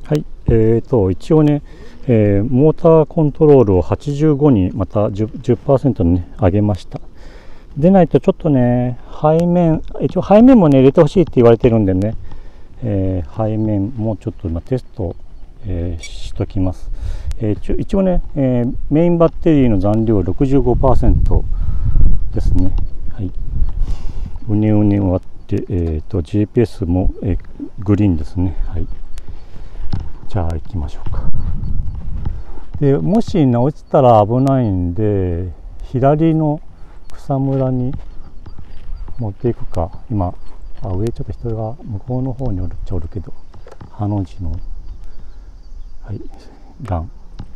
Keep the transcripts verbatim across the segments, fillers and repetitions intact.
はい、えーと、一応ね、えー、モーターコントロールをはちじゅうごにまた じゅっパーセント に、ね、上げました。でないとちょっとね、背面、一応背面もね、入れてほしいって言われてるんでね、えー、背面もちょっと今テスト、えー、しときます。えー、一応ね、えー、メインバッテリーの残量 ろくじゅうごパーセント ですね。はい。うねうね終わって、えーと、ジーピーエス も、えー、グリーンですね。はい。じゃあ行きましょうか。でもし落ちたら危ないんで、左の草むらに持っていくか。今あ上ちょっと人が向こうの方におるっちゃおるけど、ハの字のはいラン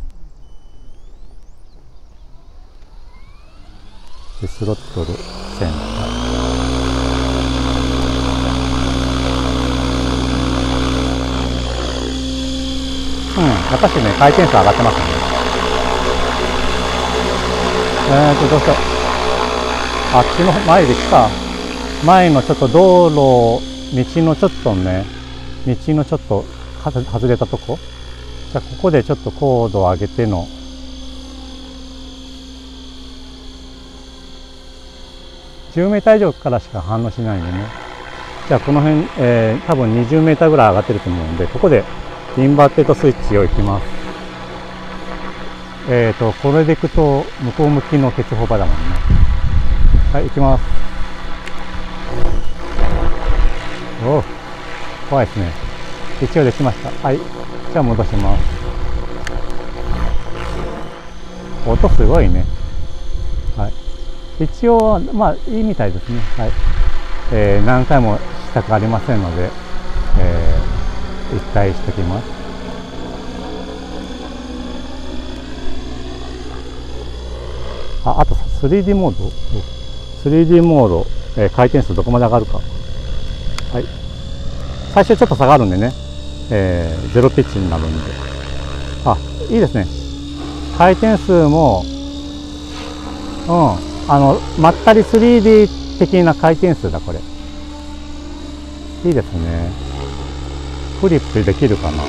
でスロットルセンター。うん、やっぱしね、回転数上がってますね。えーと、どうしよう。あっちの前で来た。前のちょっと道路、道のちょっとね、道のちょっと外れたとこ。じゃあ、ここでちょっと高度を上げての。じゅうメーター以上からしか反応しないんでね。じゃあ、この辺、えー、多分にじゅうメーターぐらい上がってると思うんで、ここで、インバーテッドスイッチをいきます。えっと、これでいくと、向こう向きの鉄ホバだもんね。はい、いきます。おお、怖いですね。一応できました。はい、じゃあ戻します。音すごいね。はい。一応、まあ、いいみたいですね。はい。えー、何回もしたくありませんので、えー一回しときます。あ、あと スリーディー モード スリーディー モード、えー、回転数どこまで上がるか。はい。最初ちょっと下がるんでね、えー、ゼロピッチになるんで。あ、いいですね。回転数も、うん、あの、まったり スリーディー 的な回転数だ、これ。いいですね。フリップできるかな。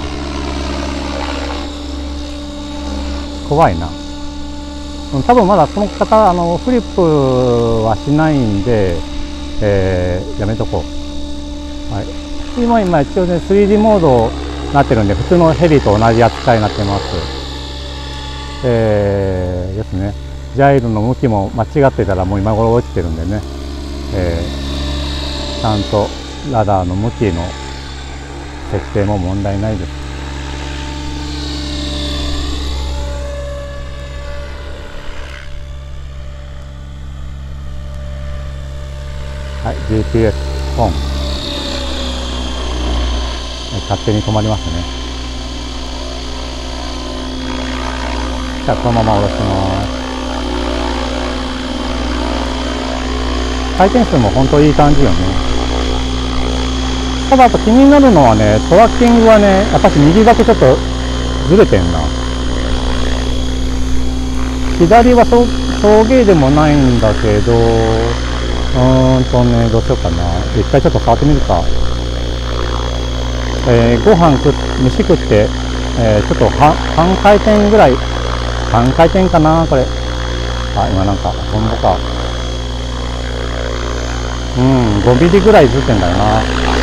怖いな。多分まだこの方、あのフリップはしないんで、えー、やめとこう。はい。今、今一応ね、スリーディー モードになってるんで、普通のヘリと同じ扱いになってます。えー、ですね。ジャイロの向きも間違ってたらもう今頃落ちてるんでね、えー、ちゃんとラダーの向きの設定も問題ないです。はい、ジーピーエス オン。勝手に止まりますね。じゃあこのまま下ろします。回転数も本当いい感じよね。ただあと気になるのはね、トラッキングはね、やっぱし右だけちょっとずれてんな。左は送迎でもないんだけど、うーんとね、どうしようかな。一回ちょっと触ってみるか。えー、ご飯食っ、飯食って、えー、ちょっと半、半回転ぐらい、半回転かな、これ。あ、今なんか、トンボか。うん、ごミリぐらいずれてんだよな。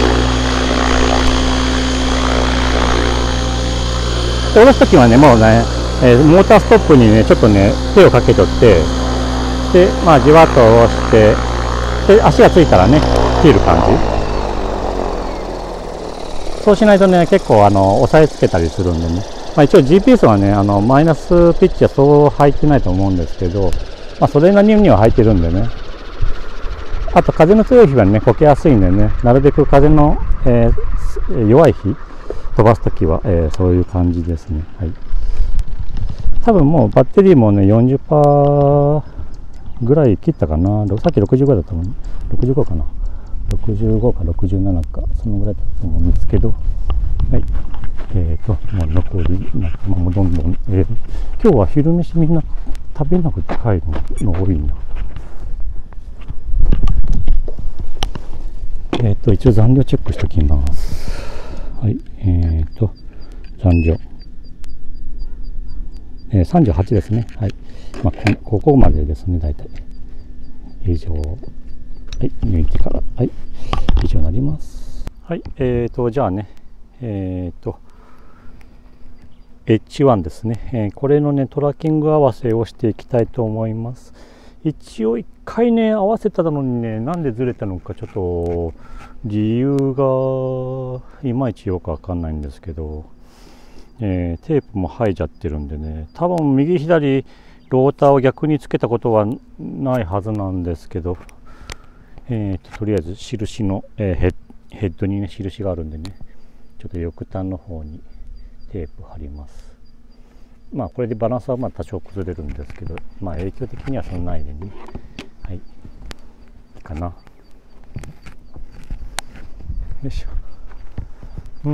で、下ろすときはね、もうね、えー、モーターストップにね、ちょっとね、手をかけとって、で、まあ、じわっと下ろして、で、足がついたらね、切る感じ。そうしないとね、結構、あの、押さえつけたりするんでね。まあ、一応 ジーピーエス はね、あの、マイナスピッチはそう入ってないと思うんですけど、まあ、それなりには入ってるんでね。あと、風の強い日はね、こけやすいんでね、なるべく風の、えー、弱い日、飛ばすときは、えー、そういう感じですね。はい。多分もうバッテリーもね、よんじゅっパーセント ぐらい切ったかな。さっきろくじゅうごだったもん。ろくじゅうごかな。ろくじゅうごかろくじゅうななか、そのぐらいだと思うんですけど。はい。えっと、もう残り、なんかもうどんどん、えー、今日は昼飯みんな食べなくて帰るの多いな。えっと、一応残量チェックしておきます。はい。えっと、 残量。えー、さんじゅうはちですね。はい。まあ、こ、ここまでですね、大体。以上。はい、抜いてから。はい。以上になります。はい。えーと、じゃあね、えーと、エイチワン ですね、えー。これのね、トラッキング合わせをしていきたいと思います。一応一回ね、合わせたのにね、なんでずれたのか、ちょっと理由がいまいちよくわかんないんですけど、えー、テープも剥いちゃってるんでね、多分右左ローターを逆につけたことはないはずなんですけど、えーと、とりあえず印の、えー、ヘッ、ヘッドにね印があるんでね、ちょっと翼端の方にテープ貼ります。まあこれでバランスはまあ多少崩れるんですけど、まあ影響的にはそんなないでね、はい、いいかな。よいしょ。うん、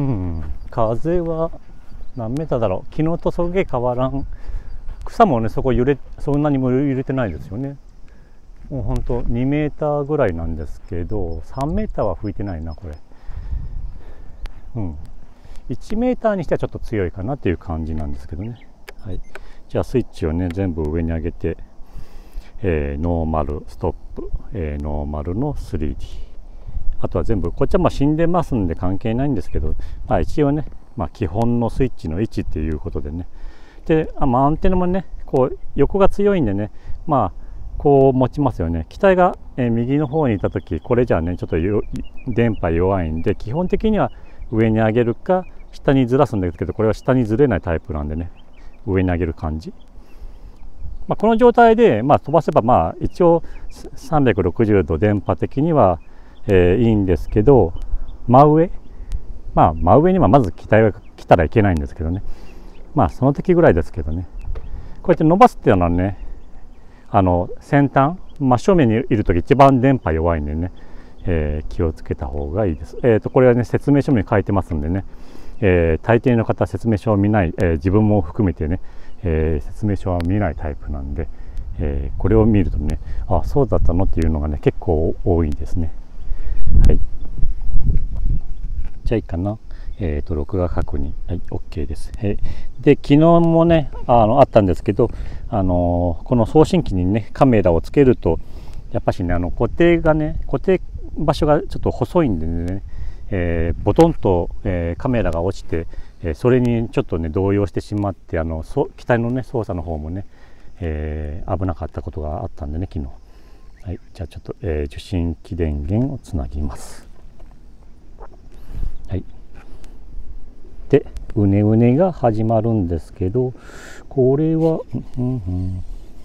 風は何メーターだろう。昨日とそげ変わらん。草もね、そこ揺れ、そんなにも揺れてないですよね。もうほんとにメーターぐらいなんですけど、さんメーターは吹いてないな、これ。うん。いちメーターにしてはちょっと強いかなっていう感じなんですけどね。はい。じゃあスイッチをね、全部上に上げて、えー、ノーマル、ストップ、えー、ノーマルの スリーディー。あとは全部、こっちはまあ死んでますんで関係ないんですけど、まあ一応ね、まあ、基本のスイッチの位置っていうことでね。で、あまあ、アンテナもね、こう横が強いんでね、まあこう持ちますよね。機体が、えー、右の方にいた時、これじゃあね、ちょっと電波弱いんで、基本的には上に上げるか下にずらすんですけど、これは下にずれないタイプなんでね、上に上げる感じ。まあ、この状態で、まあ、飛ばせばまあ一応さんびゃくろくじゅうど電波的には、えー、いいんですけど、真上まあ真上にはまず機体が来たらいけないんですけどね、まあその時ぐらいですけどね、こうやって伸ばすっていうのはね、あの先端真正面にいる時一番電波弱いんでね、えー、気をつけた方がいいです。えーとこれはね説明書に書いてますんでね、えー、大抵の方説明書を見ない、えー、自分も含めてね、えー、説明書は見ないタイプなんで、えー、これを見るとね、あ、そうだったのっていうのがね結構多いですね。はい、じゃあいいかな。えーと録画確認、はい、OK です。えー、で昨日もね あのあったんですけど、あのー、この送信機にねカメラをつけるとやっぱしね、あの固定がね固定場所がちょっと細いんでね、えー、ボトンと、えー、カメラが落ちて、えー、それにちょっとね動揺してしまって、あのそ機体のね操作の方もね、えー、危なかったことがあったんでね昨日。はい、じゃあちょっと、えー、受信機電源をつなぎます。はい。で、うねうねが始まるんですけど、これは、うんうん、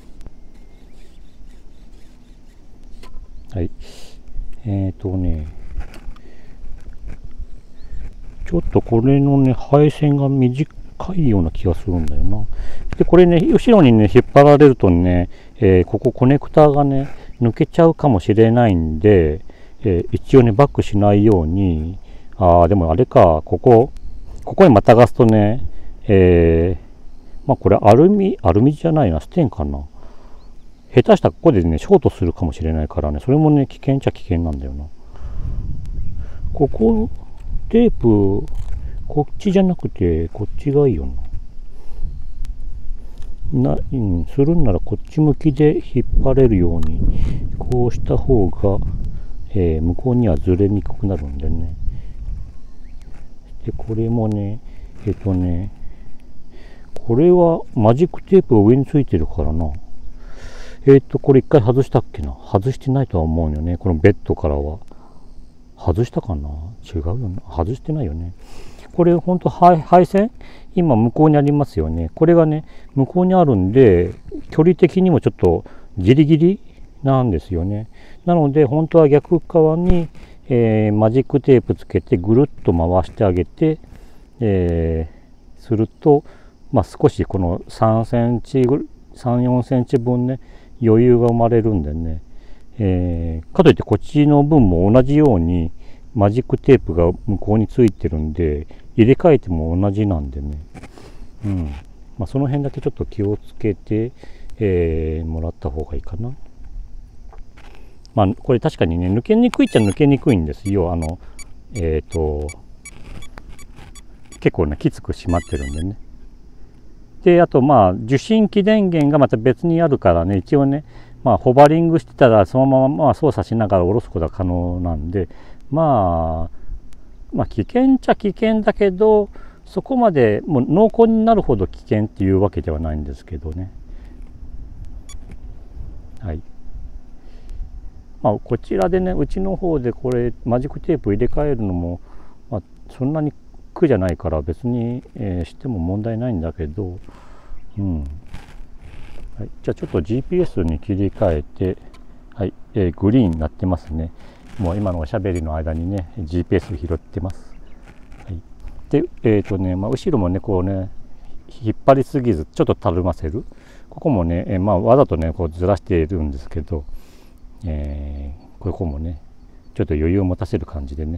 はい。えっ、ー、とね、ちょっとこれのね、配線が短いような気がするんだよな。で、これね、後ろにね、引っ張られるとね、えー、ここコネクターがね、抜けちゃうかもしれないんで、えー、一応ね、バックしないように、あー、でもあれか、ここ、ここにまたがすとね、えー、まあこれアルミ、アルミじゃないな、ステンかな。下手したらここでね、ショートするかもしれないからね、それもね、危険っちゃ危険なんだよな。ここ、テープ、こっちじゃなくて、こっちがいいよな。な、うん、するんならこっち向きで引っ張れるように、こうした方が、えー、向こうにはずれにくくなるんでね。で、これもね、えっとね、これはマジックテープが上についてるからな。えっと、これ一回外したっけな。外してないとは思うよね。このベッドからは。外したかな？違うよな。外してないよね。これほんと配線今向こうにありますよね。これがね、向こうにあるんで、距離的にもちょっとギリギリなんですよね。なので、本当は逆側に、えー、マジックテープつけてぐるっと回してあげて、えー、すると、まあ、少しこのさんセンチ、さん、よんセンチ分ね、余裕が生まれるんでね、えー、かといってこっちの分も同じようにマジックテープが向こうについてるんで、入れ替えても同じなんでね、うん、まあ、その辺だけちょっと気をつけて、えー、もらった方がいいかな。まあ、これ確かにね、抜けにくいっちゃ抜けにくいんですよ。あの、えっと、 結構ねきつく締まってるんでね。であとまあ受信機電源がまた別にあるからね、一応ね、まあ、ホバリングしてたらそのまままあ操作しながら下ろすことは可能なんで、まあまあ危険っちゃ危険だけど、そこまでもう濃厚になるほど危険っていうわけではないんですけどね。はい。まあ、こちらでね、うちの方でこれマジックテープ入れ替えるのも、まあ、そんなに苦じゃないから別に、えー、しても問題ないんだけど、うん。はい、じゃあちょっと ジーピーエス に切り替えて、はい、えー、グリーンになってますね。もう今のおしゃべりの間にね ジーピーエス 拾ってます。はい、でえっ、ー、とね、まあ、後ろもねこうね引っ張りすぎずちょっとたるませる。ここもね、えー、まあわざとねこうずらしているんですけど、えー、ここもねちょっと余裕を持たせる感じでね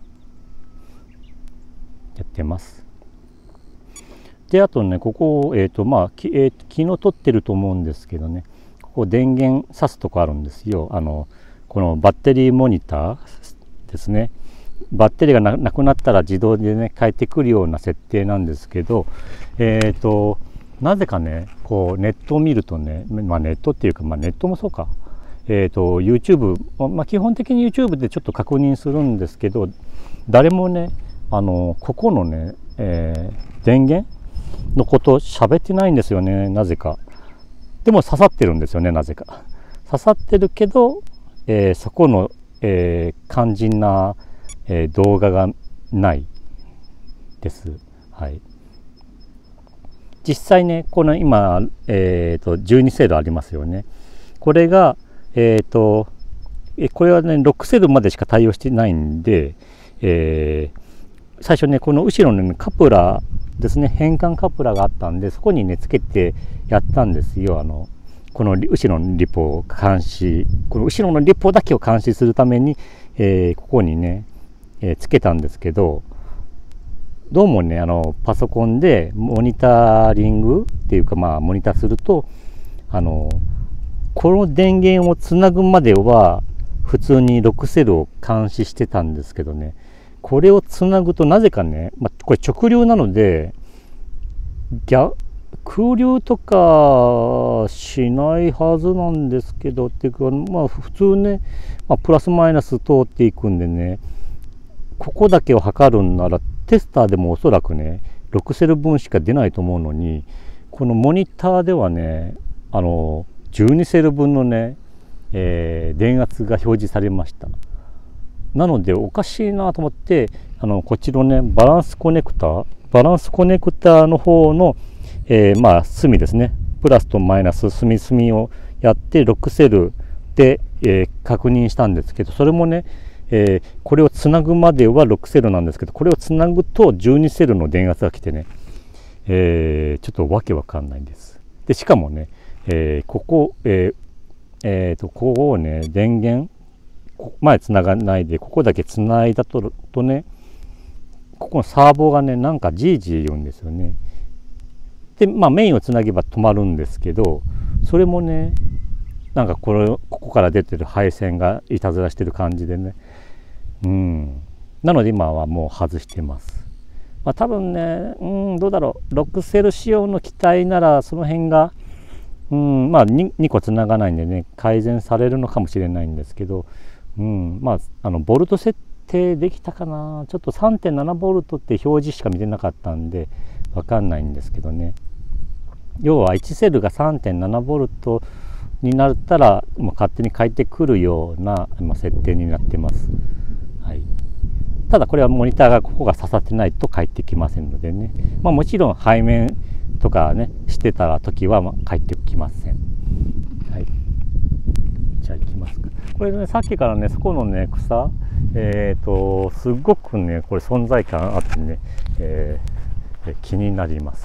やってます。であとねここ、えーとまあき、えー、昨日撮ってると思うんですけどね、ここ電源挿すとこあるんですよ。あのこのバッテリーモニターですね。バッテリーがなくなったら自動でね変えてくるような設定なんですけど、えーとなぜかねこうネットを見るとね、まあ、ネットっていうか、まあ、ネットもそうか、えーと YouTube、まあ、基本的に YouTube でちょっと確認するんですけど、誰もねあのここのね、えー、電源のこと喋ってないんですよね、なぜか。でも刺さってるんですよね、なぜか。刺さってるけど、えー、そこの、えー、肝心な、えー、動画がないです。はい。実際ね、この今、えー、とじゅうにセルありますよね。これが、えー、とこれはねろくセルまでしか対応してないんで、えー、最初ねこの後ろの、ね、カプラーですね、変換カプラーがあったんで、そこにねつけてやったんですよ。あのこの後ろのリポを監視、この後ろのリポだけを監視するために、えー、ここにね、えー、つけたんですけど、どうもねあのパソコンでモニタリングっていうか、まあモニターすると、あのこの電源をつなぐまでは普通にろくセルを監視してたんですけどね、これをつなぐとなぜかね、まあ、これ直流なので逆空流とかしないはずなんですけど、っていうかまあ普通ね、まあ、プラスマイナス通っていくんでね、ここだけを測るんならテスターでもおそらくねろくセル分しか出ないと思うのに、このモニターではねあのじゅうにセル分のね、えー、電圧が表示されました。なのでおかしいなと思って、あのこっちのねバランスコネクターバランスコネクターの方の、えー、まあ隅ですね、プラスとマイナス隅々をやってろくセルで、えー、確認したんですけど、それもね、えー、これをつなぐまではろくセルなんですけど、これをつなぐとじゅうにセルの電圧が来てね、えー、ちょっとわけわかんないんです。でしかもね、えー、ここ、えーえー、とここをね電源前つながないでここだけつないだととね、ここのサーボがねなんかジージー言うんですよね。でまあメインをつなげば止まるんですけど、それもねなんかこれここから出てる配線がいたずらしてる感じでね、うんなので今はもう外してます。まあ多分ね、うんどうだろう、ろくセル仕様の機体ならその辺がうんまあ 2, にこつながないんでね改善されるのかもしれないんですけど、うんまああのボルト設定できたかな、ちょっと さんてんななボルトって表示しか見てなかったんでわかんないんですけどね、要はいちセルが さんてんななボルトになったらもう勝手に変えてくるような、まあ、設定になってます。はい、ただこれはモニターがここが刺さってないと返ってきませんのでね、まあ、もちろん背面とかねしてたら時はまあ返ってきません。はい、じゃあ行きますか。これねさっきからねそこのね草、えっ、ー、とすごくねこれ存在感あってね、えー、気になります。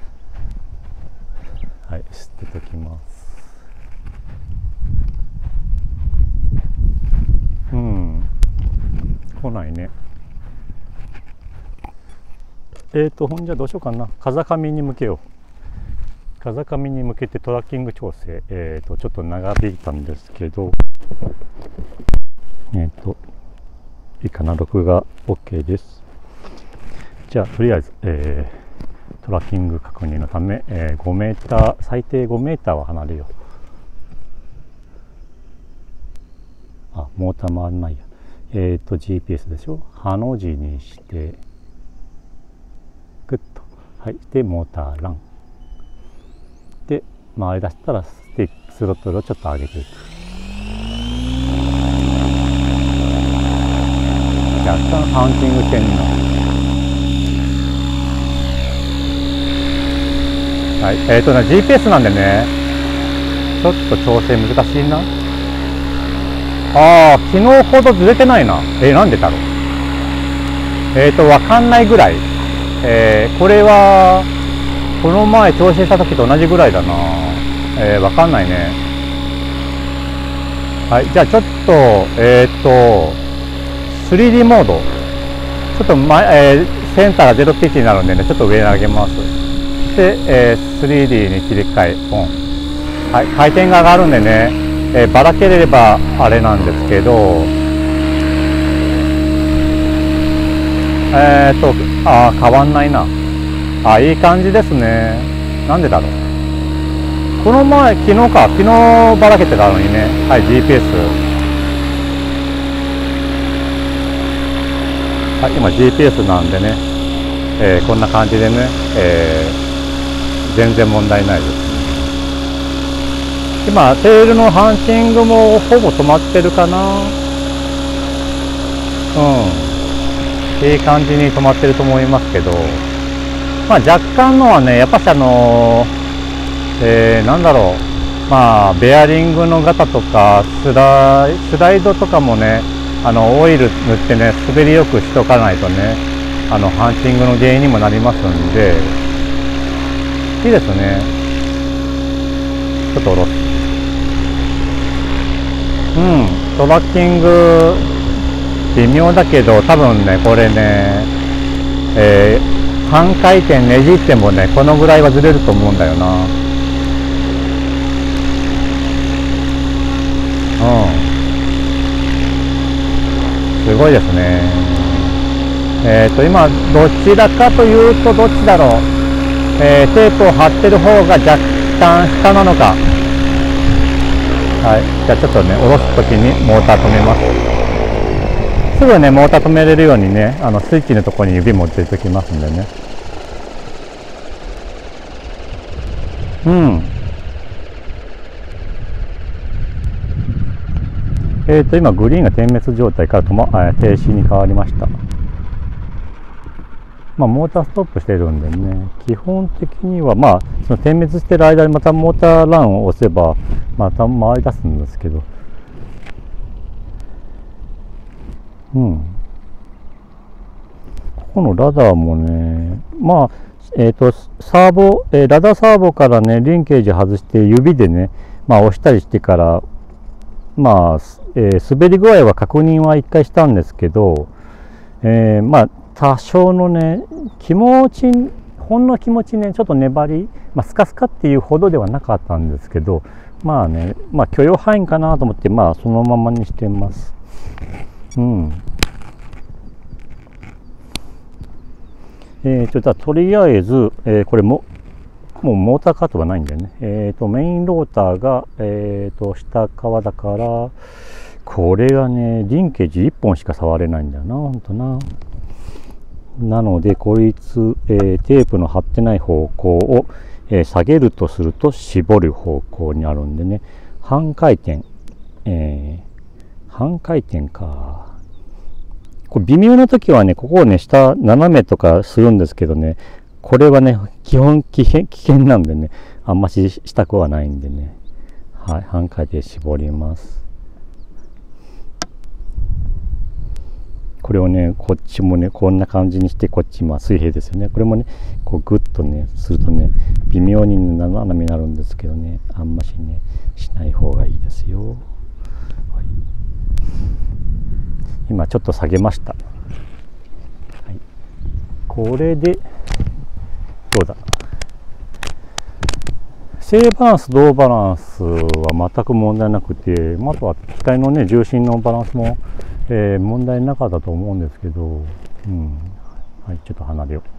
はい、捨てときます。うん来ないね。えーとほんじゃどうしようかな、風上に向けよう。風上に向けてトラッキング調整、えーとちょっと長引いたんですけど、えーといいかな、録画 OK です。じじゃあとりあえず、えー、トラッキング確認のため、えー、ごメーター、最低ごメーターは離れよう。あ、モーター回らないや。えっと ジーピーエス でしょ。ハの字にしてグッと、はい、でモーターランで回り出したらスティックスロットルをちょっと上げていく。若干ハンティング系になる。はい、えっとね ジーピーエス なんでね、ちょっと調整難しいな。ああ、昨日ほどずれてないな。えー、なんでだろう。えっとわかんないぐらい。えー、これはこの前調整した時と同じぐらいだな。えー、わかんないね。はい、じゃあちょっとえっと スリーディー モード、ちょっと前、えー、センターがゼロピッチになるんでね、ちょっと上に上げます。で、えー、スリーディー に切り替えオン。はい、回転が上がるんでね、えー、ばらければあれなんですけど、えー、っとあ変わんないな。あ、いい感じですね。なんでだろう。この前昨日か昨日ばらけてたのにね。はい、 ジーピーエス、はい、今 ジーピーエス なんでね、えー、こんな感じでね、えー、全然問題ないですね。今テールのハンチングもほぼ止まってるかな。うん、いい感じに止まってると思いますけど、まあ若干のはね、やっぱしあのー、えー、なんだろう、まあベアリングのガタとかスライ、スライドとかもね、あのオイル塗ってね、滑りよくしとかないとね、あのハンチングの原因にもなりますんで、いいですね。ちょっと下ろす。うん、トラッキング微妙だけど、多分ねこれね、えー、半回転ねじってもねこのぐらいはずれると思うんだよな。うん、すごいですね。えっと今どちらかというとどっちだろう、えー、テープを貼ってる方が若干下なのか。はい、じゃあちょっとね下ろすときにモーター止めます。すぐねモーター止めれるようにね、あのスイッチのところに指持っていときますんでね。うん、えっと今グリーンが点滅状態から止、ま、停止に変わりました。まあモーターストップしてるんでね、基本的にはまあその点滅してる間にまたモーターランを押せばまた回り出すんですけど、うん、ここのラダーもね、まあえっとサーボ、えー、ラダーサーボからねリンケージ外して指でね、まあ押したりしてから、まあ、えー、滑り具合は確認は一回したんですけど、えー、まあ多少のね気持ち、ほんの気持ちねちょっと粘り、まあ、スカスカっていうほどではなかったんですけど、まあね、まあ許容範囲かなと思って、まあそのままにしてます。うん。えー、ちょっととりあえず、えー、これももうモーターカットがないんだよね。えっとメインローターがえっと下側だから、これがねリンケージいっぽんしか触れないんだよな、ほんとな。なのでこいつ、えー、テープの貼ってない方向を、えー、下げるとすると絞る方向にあるんでね、半回転、えー、半回転か。これ微妙な時はねここをね下斜めとかするんですけどね、これはね基本危険、危険なんでねあんまししたくはないんでね、はい、半回転絞ります。これをねこっちもねこんな感じにして、こっち今水平ですよね。これもねこうグッとねするとね微妙に斜めになるんですけどね、あんましねしない方がいいですよ。はい、今ちょっと下げました。はい、これでどうだ、正バランス同バランスは全く問題なくて、あとは機体のね重心のバランスも、えー、問題なかったと思うんですけど、うん、はい、ちょっと離れよう。